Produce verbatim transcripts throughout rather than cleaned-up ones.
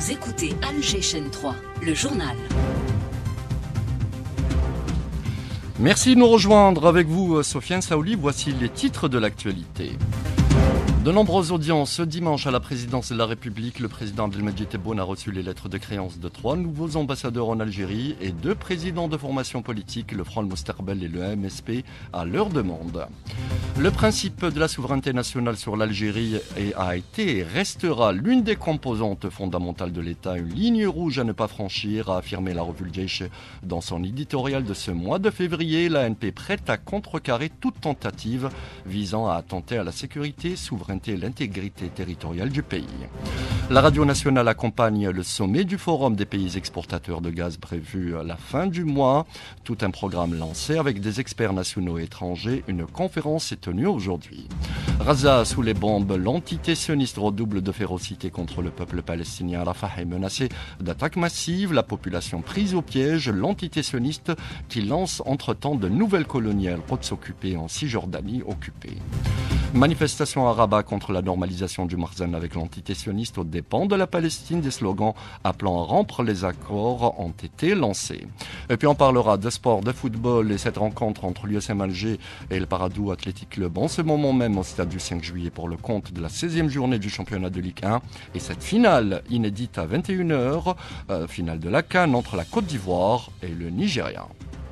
Vous écoutez Alger Chaîne trois, le journal. Merci de nous rejoindre. Avec vous, Sofiane Saouli, voici les titres de l'actualité. De nombreuses audiences ce dimanche à la présidence de la République. Le président Abdelmadjid Tebboune a reçu les lettres de créance de trois nouveaux ambassadeurs en Algérie et deux présidents de formation politique, le Front Mostaqbel et le M S P, à leur demande. Le principe de la souveraineté nationale sur l'Algérie a été et restera l'une des composantes fondamentales de l'État, une ligne rouge à ne pas franchir, a affirmé la revue Le Jaish dans son éditorial de ce mois de février. La A N P prête à contrecarrer toute tentative visant à attenter à la sécurité, souveraineté et l'intégrité territoriale du pays. La radio nationale accompagne le sommet du Forum des pays exportateurs de gaz prévu à la fin du mois. Tout un programme lancé avec des experts nationaux et étrangers. Une conférence est tenue aujourd'hui. Gaza sous les bombes, l'entité sioniste redouble de férocité contre le peuple palestinien. Rafah est menacé d'attaques massives, la population prise au piège, l'entité sioniste qui lance entre-temps de nouvelles colonies Al-Quds occupées en Cisjordanie occupée. Manifestation à Rabat contre la normalisation du Marzan avec l'entité sioniste aux dépens de la Palestine. Des slogans appelant à rompre les accords ont été lancés. Et puis on parlera de sport, de football et cette rencontre entre l'U S M Alger et le Paradou Athletic Club en ce moment même au stade du cinq juillet pour le compte de la seizième journée du championnat de Ligue un. Et cette finale inédite à vingt et une heures, euh, finale de la CAN entre la Côte d'Ivoire et le Nigeria.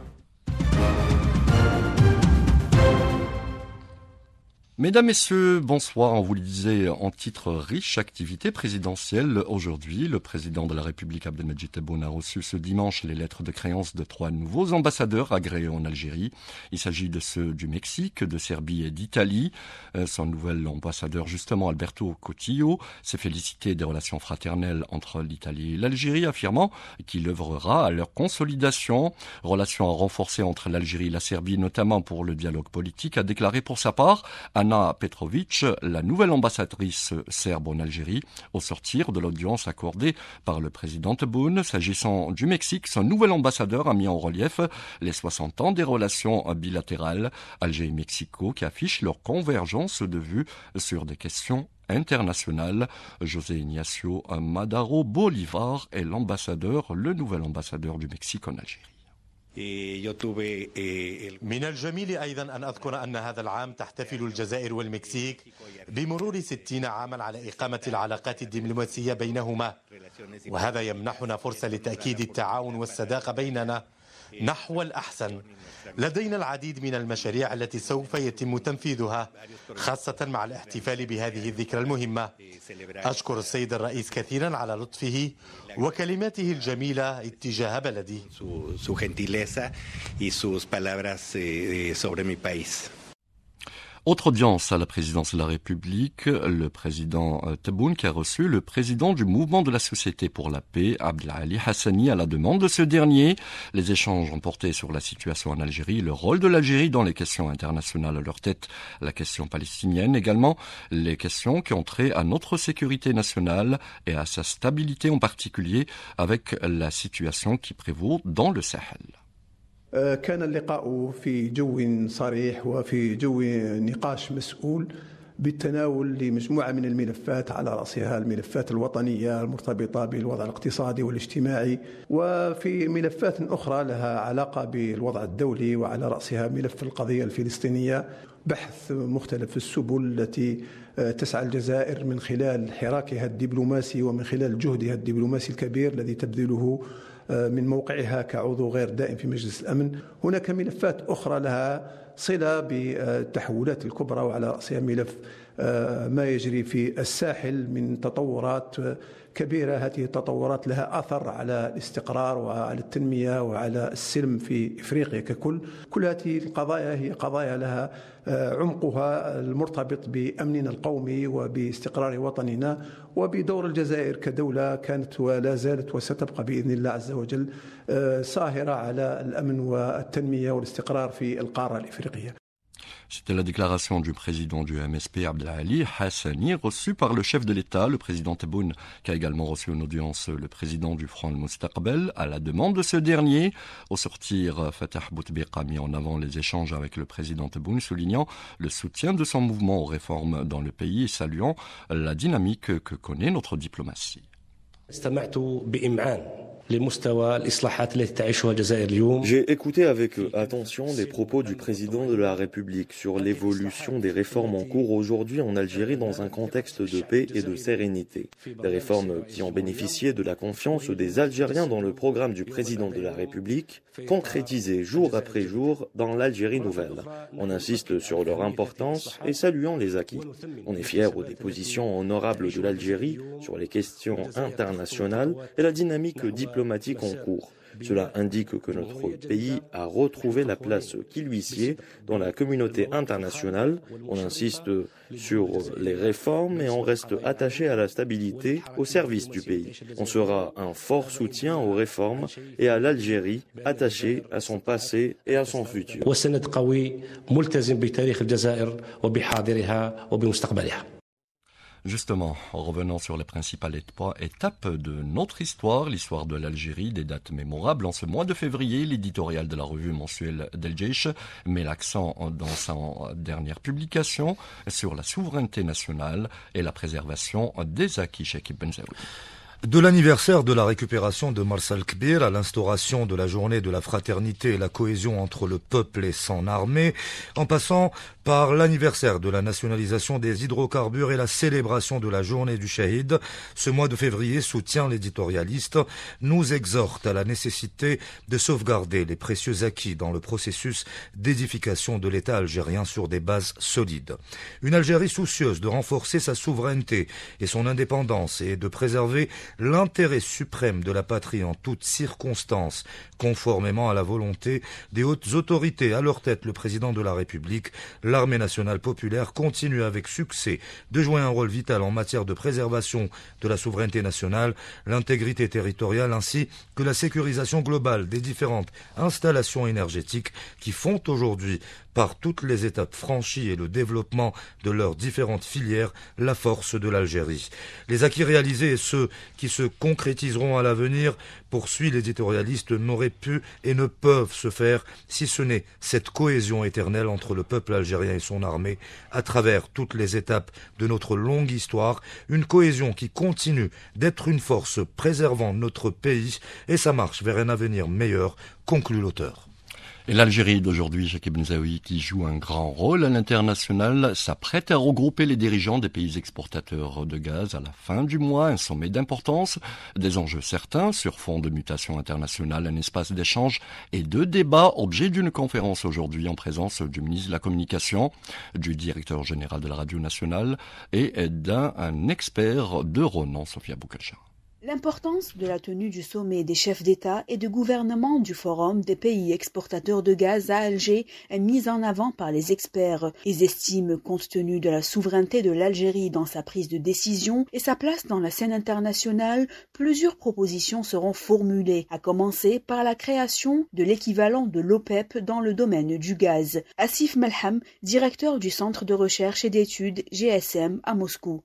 Mesdames, Messieurs, bonsoir. On vous le disait en titre, riche activité présidentielle. Aujourd'hui, le président de la République, Abdelmadjid Tebboune, a reçu ce dimanche les lettres de créance de trois nouveaux ambassadeurs agréés en Algérie. Il s'agit de ceux du Mexique, de Serbie et d'Italie. Son nouvel ambassadeur, justement, Alberto Cotillo, s'est félicité des relations fraternelles entre l'Italie et l'Algérie, affirmant qu'il œuvrera à leur consolidation. Relations à renforcer entre l'Algérie et la Serbie, notamment pour le dialogue politique, a déclaré pour sa part Ana Petrovic, la nouvelle ambassadrice serbe en Algérie, au sortir de l'audience accordée par le président Tebboune. S'agissant du Mexique, son nouvel ambassadeur a mis en relief les soixante ans des relations bilatérales Alger et Mexico qui affichent leur convergence de vues sur des questions internationales. José Ignacio Madaro Bolivar est l'ambassadeur, le nouvel ambassadeur du Mexique en Algérie. من الجميل أيضا أن أذكر أن هذا العام تحتفل الجزائر والمكسيك بمرور ستين عاما على إقامة العلاقات الدبلوماسية بينهما، وهذا يمنحنا فرصة لتأكيد التعاون والصداقة بيننا نحو الأحسن. لدينا العديد من المشاريع التي سوف يتم تنفيذها خاصة مع الاحتفال بهذه الذكرى المهمة. أشكر السيد الرئيس كثيرا على لطفه وكلماته الجميلة اتجاه بلدي. Su gentileza y sus palabras sobre mi país. Autre audience à la présidence de la République, le président Tebboune qui a reçu le président du mouvement de la Société pour la paix, Abdelali Hassani, à la demande de ce dernier. Les échanges ont porté sur la situation en Algérie, le rôle de l'Algérie dans les questions internationales à leur tête, la question palestinienne également, les questions qui ont trait à notre sécurité nationale et à sa stabilité en particulier avec la situation qui prévaut dans le Sahel. كان اللقاء في جو صريح وفي جو نقاش مسؤول بالتناول لمجموعة من الملفات على رأسها الملفات الوطنية المرتبطة بالوضع الاقتصادي والاجتماعي وفي ملفات أخرى لها علاقة بالوضع الدولي وعلى رأسها ملف القضية الفلسطينية. بحث مختلف السبل التي تسعى الجزائر من خلال حراكها الدبلوماسي ومن خلال جهدها الدبلوماسي الكبير الذي تبذله من موقعها كعضو غير دائم في مجلس الأمن. هناك ملفات أخرى لها صلة بالتحولات الكبرى وعلى رأسها ملف ما يجري في الساحل من تطورات كبيرة. هذه التطورات لها أثر على الاستقرار وعلى التنمية وعلى السلم في إفريقيا ككل. كل هذه القضايا هي قضايا لها عمقها المرتبط بأمننا القومي وباستقرار وطننا وبدور الجزائر كدولة كانت ولا زالت وستبقى بإذن الله عز وجل صاهرة على الأمن والتنمية والاستقرار في القارة الإفريقية. C'était la déclaration du président du M S P, Abdelali Hassani, reçue par le chef de l'État, le président Tebboune, qui a également reçu en audience le président du Front Mostaqbel, à la demande de ce dernier. Au sortir, Fatah Bouteflika a mis en avant les échanges avec le président Tebboune, soulignant le soutien de son mouvement aux réformes dans le pays et saluant la dynamique que connaît notre diplomatie. J'ai écouté avec attention les propos du président de la République sur l'évolution des réformes en cours aujourd'hui en Algérie dans un contexte de paix et de sérénité. Des réformes qui ont bénéficié de la confiance des Algériens dans le programme du président de la République, concrétisées jour après jour dans l'Algérie nouvelle. On insiste sur leur importance et saluant les acquis. On est fiers des positions honorables de l'Algérie sur les questions internationales et la dynamique diplomatique en cours. Cela indique que notre pays a retrouvé la place qui lui sied dans la communauté internationale. On insiste sur les réformes et on reste attaché à la stabilité au service du pays. On sera un fort soutien aux réformes et à l'Algérie attachée à son passé et à son futur. Justement, en revenant sur les principales étapes de notre histoire, l'histoire de l'Algérie, des dates mémorables, en ce mois de février, l'éditorial de la revue mensuelle d'El Jaish met l'accent dans sa dernière publication sur la souveraineté nationale et la préservation des acquis. Chekib Benzaoui. De l'anniversaire de la récupération de Mars al-Kbir à l'instauration de la journée de la fraternité et la cohésion entre le peuple et son armée, en passant par l'anniversaire de la nationalisation des hydrocarbures et la célébration de la journée du Shahid, ce mois de février, soutient l'éditorialiste, nous exhorte à la nécessité de sauvegarder les précieux acquis dans le processus d'édification de l'État algérien sur des bases solides. Une Algérie soucieuse de renforcer sa souveraineté et son indépendance et de préserver l'intérêt suprême de la patrie en toutes circonstances, conformément à la volonté des hautes autorités, à leur tête le président de la République. L'armée nationale populaire continue avec succès de jouer un rôle vital en matière de préservation de la souveraineté nationale, l'intégrité territoriale ainsi que la sécurisation globale des différentes installations énergétiques qui font aujourd'hui, par toutes les étapes franchies et le développement de leurs différentes filières, la force de l'Algérie. Les acquis réalisés et ceux qui se concrétiseront à l'avenir, poursuit l'éditorialiste, n'auraient pu et ne peuvent se faire si ce n'est cette cohésion éternelle entre le peuple algérien et son armée à travers toutes les étapes de notre longue histoire, une cohésion qui continue d'être une force préservant notre pays et sa marche vers un avenir meilleur, conclut l'auteur. Et l'Algérie d'aujourd'hui, Chekib Benzaoui, qui joue un grand rôle à l'international, s'apprête à regrouper les dirigeants des pays exportateurs de gaz à la fin du mois, un sommet d'importance, des enjeux certains sur fond de mutation internationale, un espace d'échange et de débat, objet d'une conférence aujourd'hui en présence du ministre de la Communication, du directeur général de la Radio Nationale et d'un expert de renom, Sofia Boukacha. L'importance de la tenue du sommet des chefs d'État et de gouvernement du Forum des pays exportateurs de gaz à Alger est mise en avant par les experts. Ils estiment, compte tenu de la souveraineté de l'Algérie dans sa prise de décision et sa place dans la scène internationale, plusieurs propositions seront formulées, à commencer par la création de l'équivalent de l'OPEP dans le domaine du gaz. Asif Malham, directeur du Centre de recherche et d'études G S M à Moscou.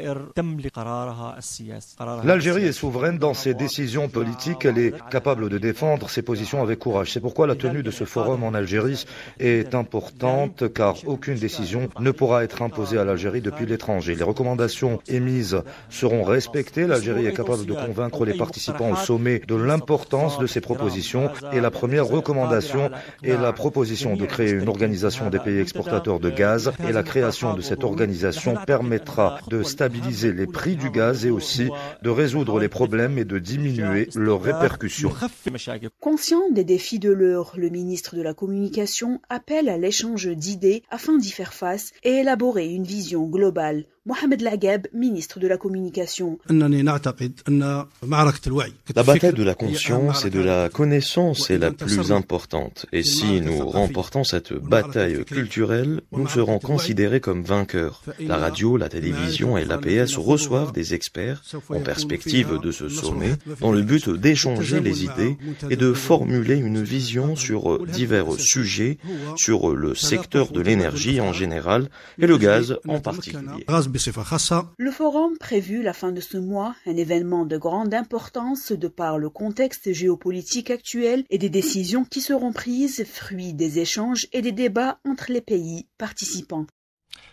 L'Algérie est souveraine dans ses décisions politiques, elle est capable de défendre ses positions avec courage. C'est pourquoi la tenue de ce forum en Algérie est importante, car aucune décision ne pourra être imposée à l'Algérie depuis l'étranger. Les recommandations émises seront respectées. L'Algérie est capable de convaincre les participants au sommet de l'importance de ces propositions. Et la première recommandation est la proposition de créer une organisation des pays exportateurs de gaz. Et la création de cette organisation permettra de stabiliser les prix du gaz et aussi de résoudre les problèmes et de diminuer leurs répercussions. Conscient des défis de l'heure, le ministre de la Communication appelle à l'échange d'idées afin d'y faire face et élaborer une vision globale. Mohamed Lageb, ministre de la Communication. La bataille de la conscience et de la connaissance est la plus importante. Et si nous remportons cette bataille culturelle, nous serons considérés comme vainqueurs. La radio, la télévision et l'A P S reçoivent des experts en perspective de ce sommet dans le but d'échanger les idées et de formuler une vision sur divers sujets, sur le secteur de l'énergie en général et le gaz en particulier. Le forum prévu la fin de ce mois, un événement de grande importance de par le contexte géopolitique actuel et des décisions qui seront prises, fruit des échanges et des débats entre les pays participants.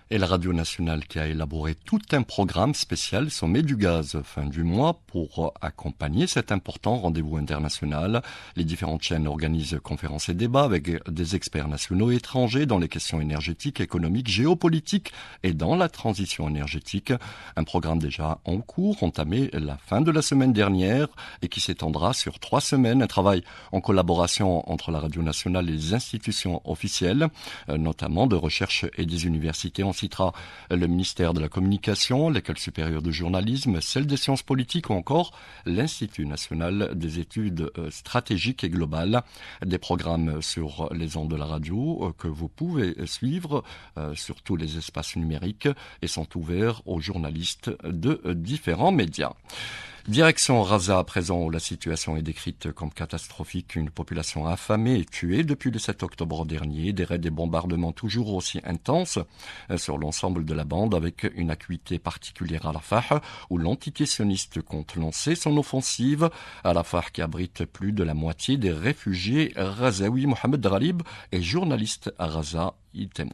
Et la radio nationale qui a élaboré tout un programme spécial Sommet du gaz fin du mois pour accompagner cet important rendez-vous international. Les différentes chaînes organisent conférences et débats avec des experts nationaux et étrangers dans les questions énergétiques, économiques, géopolitiques et dans la transition énergétique. Un programme déjà en cours, entamé la fin de la semaine dernière et qui s'étendra sur trois semaines. Un travail en collaboration entre la radio nationale et les institutions officielles, notamment de recherche et des universités. On citera le ministère de la Communication, l'École supérieure de journalisme, celle des sciences politiques ou encore l'Institut national des études stratégiques et globales. Des programmes sur les ondes de la radio que vous pouvez suivre sur tous les espaces numériques et sont ouverts aux journalistes de différents médias. Direction Raza à présent où la situation est décrite comme catastrophique. Une population affamée et tuée depuis le sept octobre dernier. Des raids et bombardements toujours aussi intenses sur l'ensemble de la bande avec une acuité particulière à Rafah où l'entité sioniste compte lancer son offensive. À Rafah qui abrite plus de la moitié des réfugiés razaouis. Mohamed Ghalib est journaliste à Raza. Il témoigne.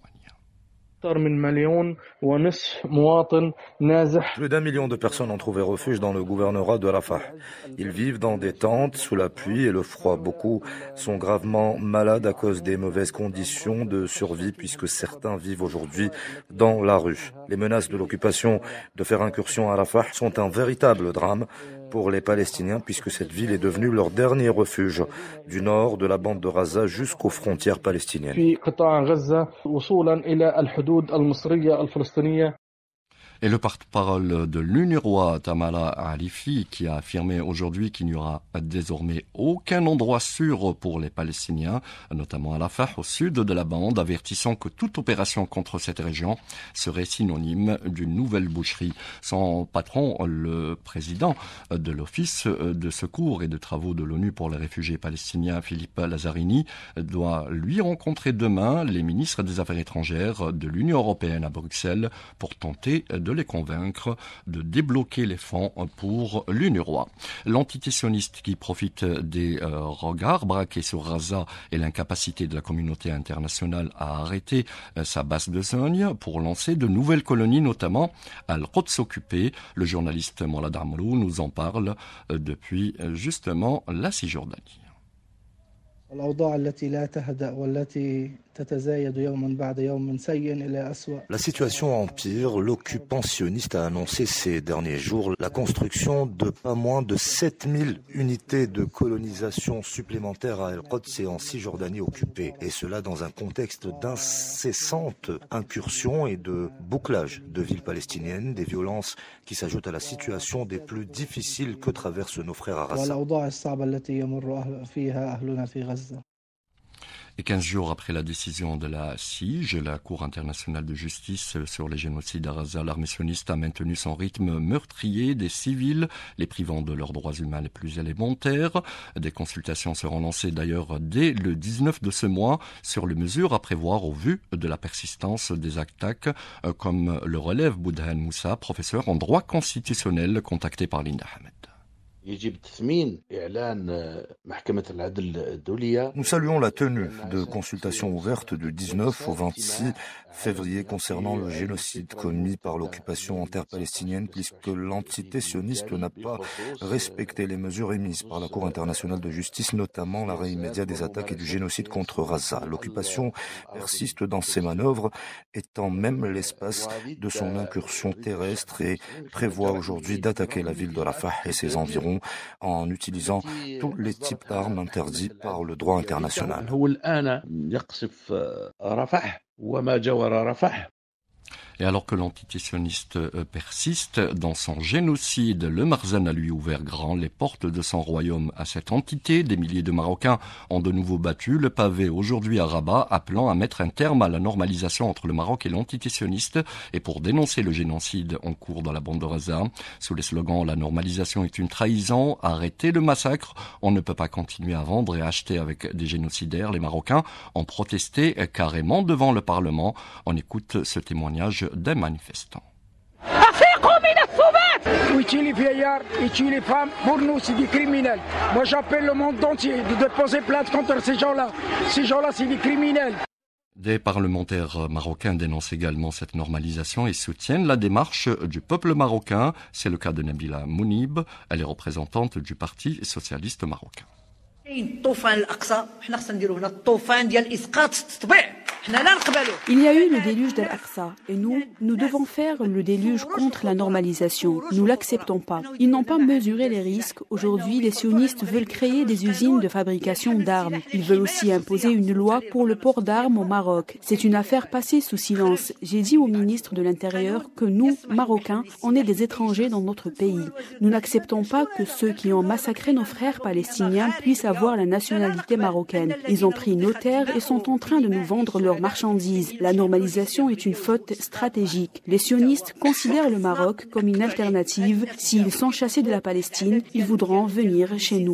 Plus d'un million de personnes ont trouvé refuge dans le gouvernorat de Rafah. Ils vivent dans des tentes sous la pluie et le froid. Beaucoup sont gravement malades à cause des mauvaises conditions de survie puisque certains vivent aujourd'hui dans la rue. Les menaces de l'occupation de faire incursion à Rafah sont un véritable drame pour les Palestiniens puisque cette ville est devenue leur dernier refuge du nord de la bande de Gaza jusqu'aux frontières palestiniennes. Et le porte-parole de l'UNRWA, Tamara Alifi, qui a affirmé aujourd'hui qu'il n'y aura désormais aucun endroit sûr pour les Palestiniens, notamment à Rafah, au sud de la bande, avertissant que toute opération contre cette région serait synonyme d'une nouvelle boucherie. Son patron, le président de l'Office de secours et de travaux de l'ONU pour les réfugiés palestiniens, Philippe Lazzarini, doit lui rencontrer demain les ministres des Affaires étrangères de l'Union européenne à Bruxelles pour tenter de les convaincre de débloquer les fonds pour l'UNRWA. L'entité sioniste qui profite des euh, regards braqués sur Gaza et l'incapacité de la communauté internationale à arrêter euh, sa base de besogne pour lancer de nouvelles colonies, notamment à Al-Quds occupé. Le journaliste Mourad Amrou nous en parle euh, depuis euh, justement la Cisjordanie. La situation empire. L'occupant sioniste a annoncé ces derniers jours la construction de pas moins de sept mille unités de colonisation supplémentaires à El-Quds et en Cisjordanie occupée. Et cela dans un contexte d'incessantes incursions et de bouclage de villes palestiniennes, des violences qui s'ajoutent à la situation des plus difficiles que traversent nos frères à Gaza. Et quinze jours après la décision de la C I J, la Cour internationale de justice sur les génocides à Gaza, l'armée sioniste a maintenu son rythme meurtrier des civils, les privant de leurs droits humains les plus élémentaires. Des consultations seront lancées d'ailleurs dès le dix-neuf de ce mois sur les mesures à prévoir au vu de la persistance des attaques, comme le relève Boudhan Moussa, professeur en droit constitutionnel contacté par Linda Hamed. Nous saluons la tenue de consultations ouvertes du dix-neuf au vingt-six février concernant le génocide commis par l'occupation interpalestinienne puisque l'entité sioniste n'a pas respecté les mesures émises par la Cour internationale de justice, notamment l'arrêt immédiat des attaques et du génocide contre Gaza. L'occupation persiste dans ses manœuvres, étend même l'espace de son incursion terrestre et prévoit aujourd'hui d'attaquer la ville de Rafah et ses environs en utilisant tous les types d'armes interdits par le droit international. Et alors que l'entité sioniste persiste dans son génocide, le Marzan a lui ouvert grand les portes de son royaume à cette entité. Des milliers de Marocains ont de nouveau battu le pavé aujourd'hui à Rabat, appelant à mettre un terme à la normalisation entre le Maroc et l'entité sioniste et pour dénoncer le génocide en cours dans la bande de Gaza. Sous les slogans « La normalisation est une trahison »,« Arrêtez le massacre »,« On ne peut pas continuer à vendre et acheter avec des génocidaires », les Marocains ont protesté carrément devant le Parlement. On écoute ce témoignage d'un manifestant. Ils tuent les vieillards, ils tuent les femmes. Pour nous, c'est des criminels. Moi, j'appelle le monde entier de déposer plainte contre ces gens-là. Ces gens-là, c'est des criminels. Des parlementaires marocains dénoncent également cette normalisation et soutiennent la démarche du peuple marocain. C'est le cas de Nabila Mounib, elle est représentante du Parti socialiste marocain. Il y a eu le déluge d'Al-Aqsa et nous, nous devons faire le déluge contre la normalisation. Nous l'acceptons pas. Ils n'ont pas mesuré les risques. Aujourd'hui, les sionistes veulent créer des usines de fabrication d'armes. Ils veulent aussi imposer une loi pour le port d'armes au Maroc. C'est une affaire passée sous silence. J'ai dit au ministre de l'Intérieur que nous, Marocains, on est des étrangers dans notre pays. Nous n'acceptons pas que ceux qui ont massacré nos frères palestiniens puissent avoir la nationalité marocaine. Ils ont pris nos terres et sont en train de nous vendre leurs marchandises. La normalisation est une faute stratégique. Les sionistes considèrent le Maroc comme une alternative. S'ils sont chassés de la Palestine, ils voudront venir chez nous.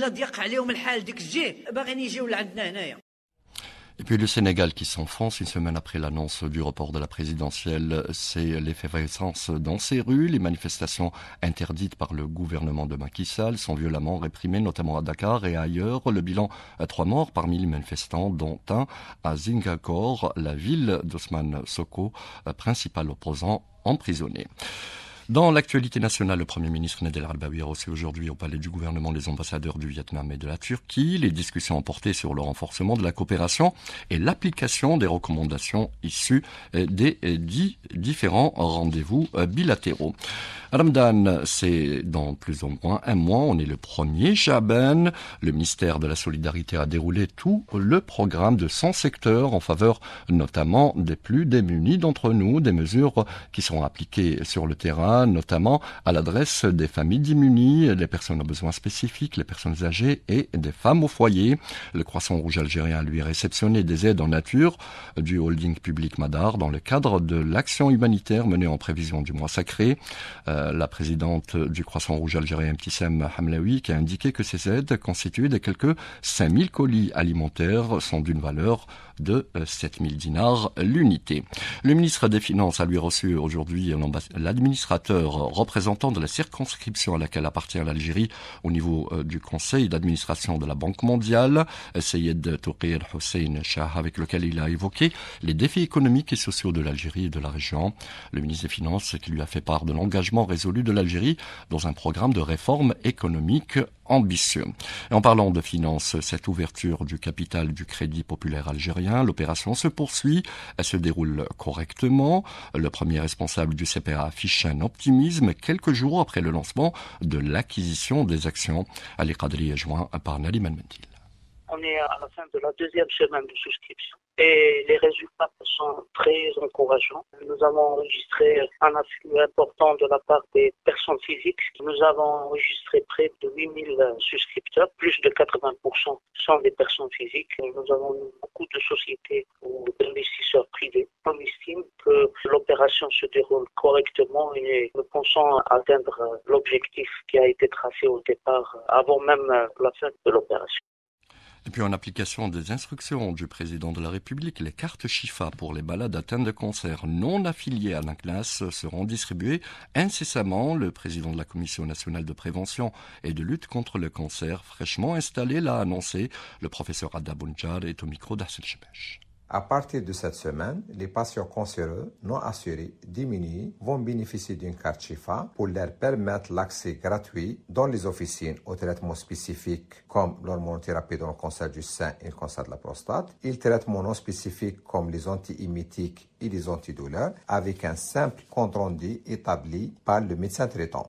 Et puis le Sénégal qui s'enfonce une semaine après l'annonce du report de la présidentielle, c'est l'effervescence dans ses rues. Les manifestations interdites par le gouvernement de Macky Sall sont violemment réprimées, notamment à Dakar et ailleurs. Le bilan à trois morts parmi les manifestants, dont un à Zingakor, la ville d'Ousmane Sonko, principal opposant emprisonné. Dans l'actualité nationale, le Premier ministre Nadel Al-Baoui a reçu aujourd'hui au palais du gouvernement les ambassadeurs du Vietnam et de la Turquie. Les discussions ont porté sur le renforcement de la coopération et l'application des recommandations issues des dix différents rendez-vous bilatéraux. Ramadan, c'est dans plus ou moins un mois, on est le premier Chaban. Le ministère de la Solidarité a déroulé tout le programme de cent secteurs en faveur notamment des plus démunis d'entre nous, des mesures qui seront appliquées sur le terrain, notamment à l'adresse des familles démunies, les personnes aux besoins spécifiques, les personnes âgées et des femmes au foyer. Le Croissant Rouge algérien lui a réceptionné des aides en nature du holding public Madar dans le cadre de l'action humanitaire menée en prévision du mois sacré. Euh, La présidente du Croissant Rouge algérien, Mtissem Hamlaoui, qui a indiqué que ces aides constituées de quelques cinq mille colis alimentaires sont d'une valeur de sept mille dinars l'unité. Le ministre des Finances a lui reçu aujourd'hui l'administrateur représentant de la circonscription à laquelle appartient l'Algérie au niveau du conseil d'administration de la Banque mondiale, Seyed Touqir Hussein Shah, avec lequel il a évoqué les défis économiques et sociaux de l'Algérie et de la région. Le ministre des Finances qui lui a fait part de l'engagement résolu de l'Algérie dans un programme de réforme économique ambitieux. Et en parlant de finances, cette ouverture du capital du Crédit populaire algérien, l'opération se poursuit, elle se déroule correctement. Le premier responsable du C P A affiche un optimisme quelques jours après le lancement de l'acquisition des actions. Ali Qadri est joint par Nalim Al-Mentil. On est à la fin de la deuxième semaine de souscription et les résultats sont très encourageants. Nous avons enregistré un afflux important de la part des personnes physiques. Nous avons enregistré près de huit mille souscripteurs, plus de quatre-vingts pour cent sont des personnes physiques. Nous avons beaucoup de sociétés ou d'investisseurs privés. On estime que l'opération se déroule correctement et nous pensons atteindre l'objectif qui a été tracé au départ avant même la fin de l'opération. Et puis en application des instructions du président de la République, les cartes Chifa pour les malades atteints de cancer non affiliés à l'A C N A S seront distribuées incessamment. Le président de la Commission nationale de prévention et de lutte contre le cancer, fraîchement installé, l'a annoncé. Le professeur Adda Bounjar est au micro d'Arsel Chebesh. À partir de cette semaine, les patients cancéreux non assurés diminués vont bénéficier d'une carte Chifa pour leur permettre l'accès gratuit dans les officines aux traitements spécifiques comme l'hormonothérapie dans le cancer du sein et le cancer de la prostate, et les traitements non spécifiques comme les antiémétiques et les antidouleurs avec un simple compte rendu établi par le médecin traitant.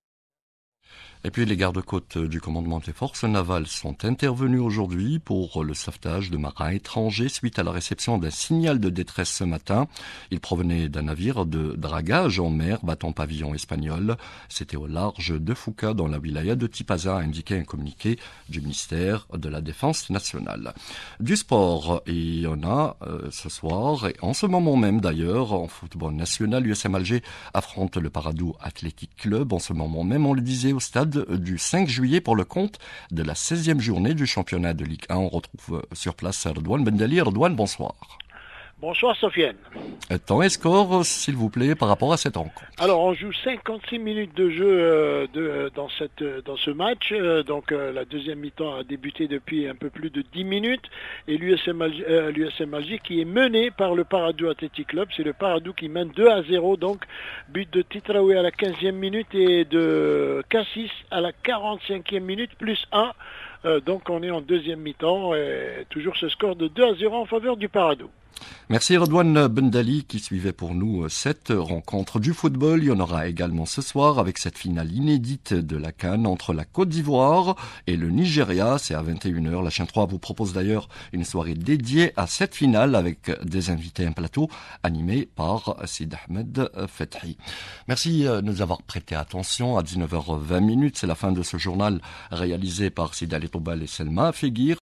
Et puis les gardes-côtes du commandement des forces navales sont intervenus aujourd'hui pour le sauvetage de marins étrangers suite à la réception d'un signal de détresse ce matin. Il provenait d'un navire de dragage en mer battant pavillon espagnol. C'était au large de Fouca dans la wilaya de Tipaza, a indiqué un communiqué du ministère de la Défense nationale. Du sport, il y en a euh, ce soir et en ce moment même d'ailleurs en football national. L'U S M Alger affronte le Paradou Athletic Club. En ce moment même, on le disait, au stade du cinq juillet pour le compte de la seizième journée du championnat de Ligue un. On retrouve sur place Redouane Bendali. Redouane, bonsoir. Bonsoir Sofiane. Temps et score, s'il vous plaît, par rapport à cette rencontre. Alors on joue cinquante-six minutes de jeu euh, de, dans, cette, dans ce match. Euh, donc euh, la deuxième mi-temps a débuté depuis un peu plus de dix minutes. Et l'U S M Alger, euh, l'U S M Alger qui est mené par le Paradou Athletic Club. C'est le Paradou qui mène deux à zéro. Donc but de Titraoui à la quinzième minute et de Cassis à la quarante-cinquième minute plus un. Euh, donc on est en deuxième mi-temps et toujours ce score de deux à zéro en faveur du Paradou. Merci Redouane Bendali qui suivait pour nous cette rencontre du football. Il y en aura également ce soir avec cette finale inédite de la CAN entre la Côte d'Ivoire et le Nigeria. C'est à vingt et une heures. La Chaîne trois vous propose d'ailleurs une soirée dédiée à cette finale avec des invités, un plateau animé par Sid Ahmed Fethi. Merci de nous avoir prêté attention. À dix-neuf heures vingt, c'est la fin de ce journal réalisé par Sid Ali Toubal et Selma Fegir.